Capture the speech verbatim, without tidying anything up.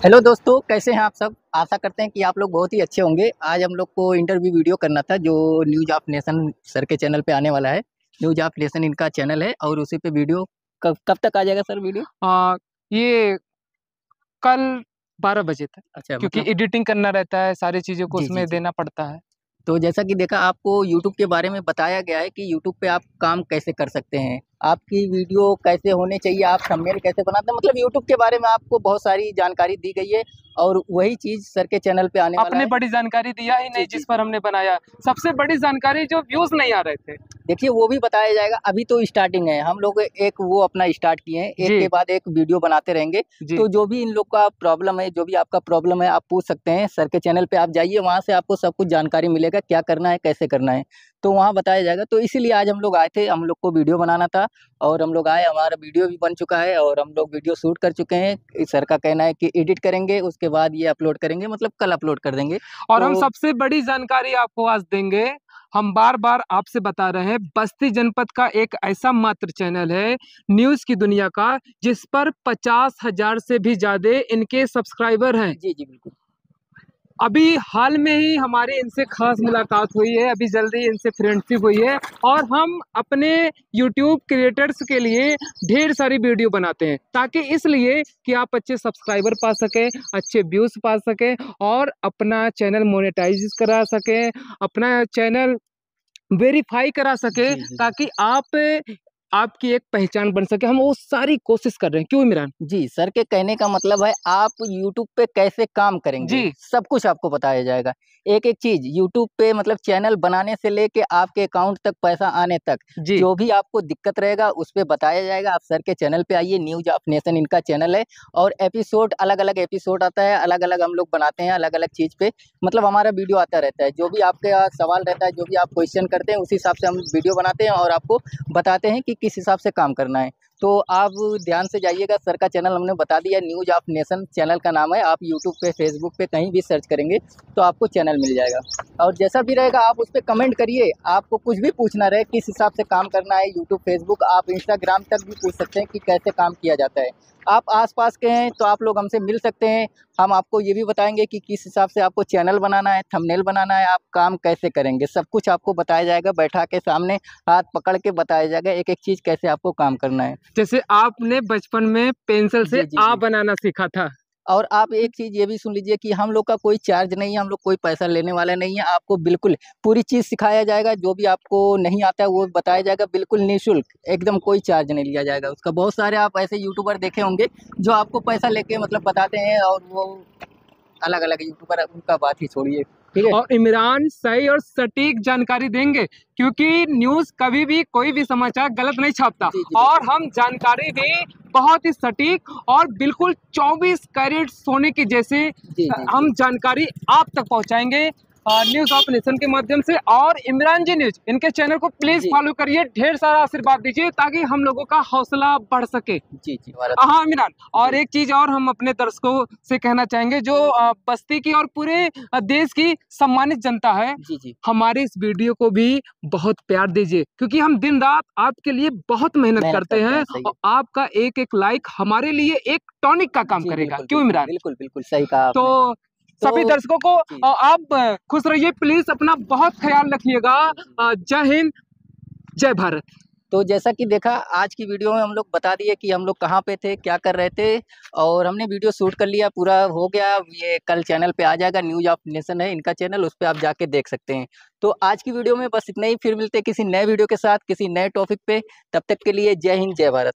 Hello दोस्तों, कैसे हैं आप सब। आशा करते हैं कि आप लोग बहुत ही अच्छे होंगे। आज हम लोग को इंटरव्यू वीडियो करना था जो न्यूज़ ऑफ नेशन सर के चैनल पे आने वाला है। न्यूज़ ऑफ नेशन इनका चैनल है और उसी पे वीडियो कब कब तक आ जाएगा सर वीडियो? आ, ये कल बारह बजे तक। अच्छा, क्योंकि मतलब एडिटिंग करना रहता है, सारी चीज़ों को जी जी उसमें जी। देना पड़ता है। तो जैसा कि देखा, आपको यूट्यूब के बारे में बताया गया है कि यूट्यूब पे आप काम कैसे कर सकते हैं, आपकी वीडियो कैसे होने चाहिए, आप थंबनेल कैसे बनाते हैं, मतलब यूट्यूब के बारे में आपको बहुत सारी जानकारी दी गई है। और वही चीज़ सर के चैनल पे आने वाला आपने है। बड़ी जानकारी दिया ही जी नहीं जी जिस जी। पर हमने बनाया। सबसे बड़ी जानकारी जो व्यूज़ नहीं आ रहे थे। देखिए, वो भी बताया जाएगा। अभी तो स्टार्टिंग है, हम लोग एक वो अपना स्टार्ट किए हैं, एक के जी बाद एक वीडियो बनाते रहेंगे। जी। तो जो भी इन लोग का प्रॉब्लम है, जो भी आपका प्रॉब्लम है, आप पूछ सकते हैं सर के चैनल पे। आप जाइए, वहाँ से आपको सब कुछ जानकारी मिलेगा, क्या करना है, कैसे करना है, तो वहाँ बताया जाएगा। तो इसीलिए आज हम लोग आए थे, हम लोग को वीडियो बनाना था और हम लोग आए। हमारा वीडियो भी बन चुका है और हम लोग वीडियो शूट कर चुके हैं। सर का कहना है कि एडिट करेंगे, उसके बाद ये अपलोड करेंगे, मतलब कल अपलोड कर देंगे। और हम तो सबसे बड़ी जानकारी आपको आज देंगे। हम बार बार आपसे बता रहे हैं, बस्ती जनपद का एक ऐसा मात्र चैनल है न्यूज़ की दुनिया का जिस पर पचास हजार से भी ज़्यादा इनके सब्सक्राइबर हैं। जी जी बिल्कुल। अभी हाल में ही हमारी इनसे खास मुलाकात हुई है, अभी जल्दी इनसे फ्रेंडशिप हुई है। और हम अपने यूट्यूब क्रिएटर्स के लिए ढेर सारी वीडियो बनाते हैं, ताकि इसलिए कि आप अच्छे सब्सक्राइबर पा सकें, अच्छे व्यूज़ पा सकें और अपना चैनल मोनेटाइज करा सकें, अपना चैनल वेरीफाई करा सके, जी जी जी। ताकि आप आपकी एक पहचान बन सके। हम वो सारी कोशिश कर रहे हैं। क्यों इमरान? जी, सर के कहने का मतलब है आप यूट्यूब पे कैसे काम करेंगे, जी सब कुछ आपको बताया जाएगा। एक-एक चीज़ यूट्यूब पे, मतलब चैनल बनाने से लेके आपके अकाउंट तक पैसा आने तक, जी जो भी आपको दिक्कत रहेगा उस पे बताया जाएगा। आप सर के चैनल पे आइए, न्यूज़ ऑफ नेशन इनका चैनल है। और एपिसोड अलग-अलग एपिसोड आता है, अलग-अलग हम लोग बनाते हैं, अलग-अलग चीज़ पे मतलब हमारा वीडियो आता रहता है। जो भी आपके अ, सवाल रहता है, जो भी आप क्वेश्चन करते हैं, उसी हिसाब से हम वीडियो बनाते हैं और आपको बताते हैं कि किस हिसाब से काम करना है। तो आप ध्यान से जाइएगा। सर का चैनल हमने बता दिया, न्यूज़ ऑफ नेशन चैनल का नाम है। आप यूट्यूब पे, फेसबुक पे कहीं भी सर्च करेंगे तो आपको चैनल मिल जाएगा। और जैसा भी रहेगा आप उस पे कमेंट करिए। आपको कुछ भी पूछना रहे, किस हिसाब से काम करना है, यूट्यूब, फेसबुक, आप इंस्टाग्राम तक भी पूछ सकते हैं कि कैसे काम किया जाता है। आप आस-पास के हैं तो आप लोग हमसे मिल सकते हैं। हम आपको ये भी बताएँगे कि किस हिसाब से आपको चैनल बनाना है, थंबनेल बनाना है, आप काम कैसे करेंगे। सब कुछ आपको बताया जाएगा, बैठा के सामने हाथ पकड़ के बताया जाएगा, एक-एक चीज़ कैसे आपको काम करना है। जैसे आपने बचपन में पेंसिल से जी, जी, आ जी। बनाना सीखा था। और आप एक चीज़ ये भी सुन लीजिए कि हम लोग का कोई चार्ज नहीं है, हम लोग कोई पैसा लेने वाला नहीं है। आपको बिल्कुल पूरी चीज़ सिखाया जाएगा, जो भी आपको नहीं आता है वो बताया जाएगा, बिल्कुल निःशुल्क, एकदम कोई चार्ज नहीं लिया जाएगा उसका। बहुत सारे आप ऐसे यूट्यूबर देखे होंगे जो आपको पैसा लेके मतलब बताते हैं, और वो अलग-अलग यूट्यूबर, उनका बात ही छोड़िए, ठीक है? और इमरान सही और सटीक जानकारी देंगे, क्योंकि न्यूज़ कभी भी कोई भी समाचार गलत नहीं छापता। जी, जी, और बिल्कुल। हम जानकारी दें बहुत ही सटीक और बिल्कुल चौबीस कैरेट सोने की जैसे जी, अ, जी, जी। हम जानकारी आप तक पहुंचाएंगे न्यूज़ ऑफ नेशन के माध्यम से। और इमरान जी न्यूज़, इनके चैनल को प्लीज़ जी, फॉलो करिए, ढेर सारा आशीर्वाद दीजिए ताकि हम लोगों का हौसला बढ़ सके। जी, जी, भारत। हाँ इमरान, और जी। एक चीज और हम अपने दर्शकों से कहना चाहेंगे, जो अ, बस्ती की और पूरे अ, देश की सम्मानित जनता है, जी, जी। हमारे इस वीडियो को भी बहुत प्यार दीजिए, क्योंकि हम दिन रात आपके लिए बहुत मेहनत मेहनत करते करते हैं। हैं, सही और है। आपका एक एक लाइक हमारे लिए एक टॉनिक का काम जी, करेगा। बिल्कुल, क्यों बिल्कुल, इमरान? बिल्कुल, बिल्कुल, सही कहा आपने। तो तो सभी दर्शकों को जी, अ, आप अ, खुश रहिए, प्लीज अपना बहुत ख्याल रखिएगा। जी, जी, जी। अ, जय हिंद, जय भारत। तो जैसा कि देखा, आज की वीडियो में हम लोग बता दिए कि हम लोग कहाँ पे थे, क्या कर रहे थे, और हमने वीडियो शूट कर लिया, पूरा हो गया। ये कल चैनल पे आ जाएगा, न्यूज़ ऑफ नेशन है इनका चैनल, उस पे आप जाके देख सकते हैं। तो आज की वीडियो में बस इतना ही, फिर मिलते हैं किसी नए वीडियो के साथ, किसी नए टॉपिक पे। तब तक के लिए जय हिंद, जय भारत।